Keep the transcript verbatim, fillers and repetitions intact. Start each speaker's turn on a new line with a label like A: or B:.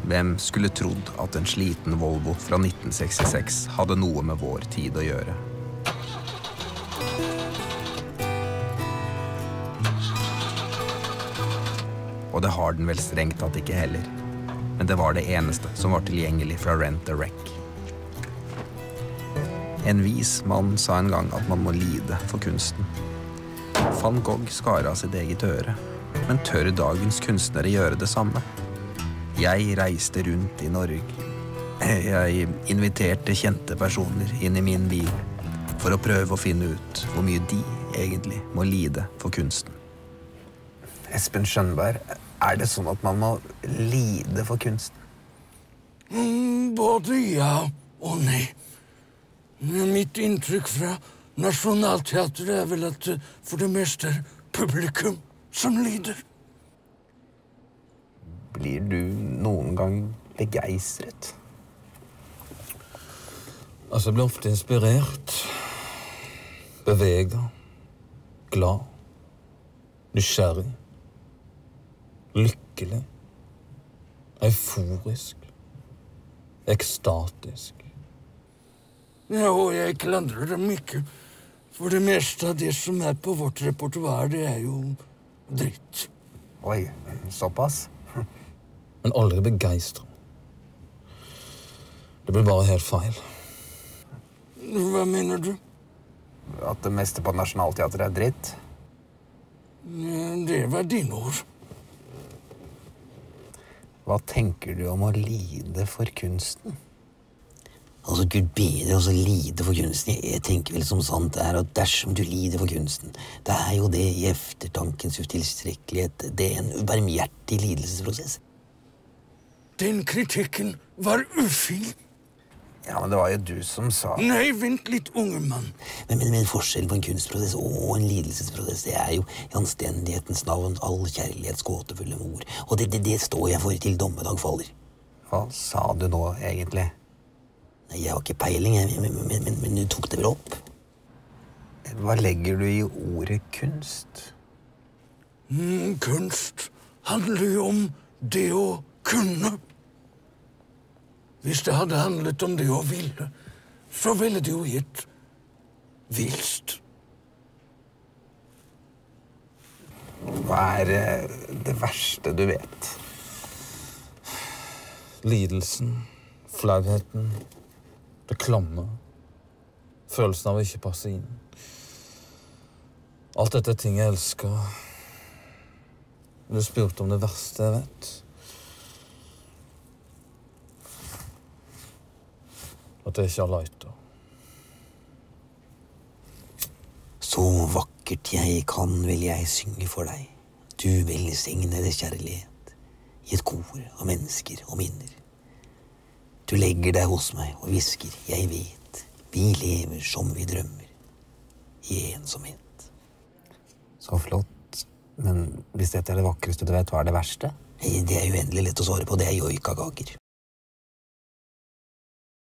A: Hvem skulle trodd at en sliten Volvo fra nitten sekstiseks hadde noe med vår tid å gjøre? Og det har den vel strengt tatt ikke heller. Men det var det eneste som var tilgjengelig fra Rent a Wreck. En vis mann sa en gang at man må lide for kunsten. Van Gogh skar av sitt eget øre, men tør dagens kunstnere gjøre det samme? Jeg reiste rundt i Norge. Jeg inviterte kjente personer inn i min bil for å prøve å finne ut hvor mye de egentlig må lide for kunsten. Espen Schønberg, er det sånn at man må lide for kunsten?
B: Mm, både ja og nei. Mitt inntrykk fra Nationaltheatret er vel at det for det meste er publikum som lider.
A: Blir du noen gang begeistret?
B: Altså, jeg blir ofte inspirert, beveget, glad, nysgjerrig, lykkelig, euforisk, ekstatisk. Ja, og jeg klandrer dem ikke, for det meste av det som er på vårt repertoar, det er jo dritt.
A: Oi, såpass?
B: Men aldri begeistret. Det blir bare helt feil. Hva mener du?
A: At det meste på Nationaltheatret er dritt?
B: Det var dine ord.
A: Hva tenker du om å lide for kunsten?
C: Altså, Gud bedre å lide for kunsten. Jeg tenker vel som sant er at dersom du lider for kunsten, det er jo det i eftertankens utilstrekkelighet, det er en ubarmhjertig lidelsesprosess.
B: Den kritikken var ufin.
A: Ja, men det var jo du som sa...
B: Nei, vent litt, unge mann.
C: Men, men, men forskjell på en kunstprosess og en lidelsesprosess, det er jo i anstendighetens navn all kjærlighets gåtefulle mor. Og det, det, det står jeg for til dommedag faller.
A: Hva sa du nå, egentlig?
C: Nei, jeg har ikke peiling, jeg, men, men, men, men du tok det vel opp?
A: Hva legger du i ordet kunst?
B: Mm, kunst handler jo om det å kunne. Hvis det hadde handlet om det å ville, så ville det jo gitt vilst.
A: Hva er det verste du vet?
B: Lidelsen, flauheten, det klamme, følelsen av å ikke passe inn. Alt dette er ting jeg elsker. Du spurte om det verste jeg vet. At jeg ikke har leita.
C: Så vakkert jeg kan vil jeg synge for deg. Du velsignede kjærlighet, i et kor av mennesker og minner. Du legger deg hos meg og hvisker, jeg vet, vi lever som vi drømmer, i ensomhet.
A: Så flott, men hvis dette er det vakreste du vet, hva er det verste?
C: Det er uendelig lett å svare på, det er joikakaker.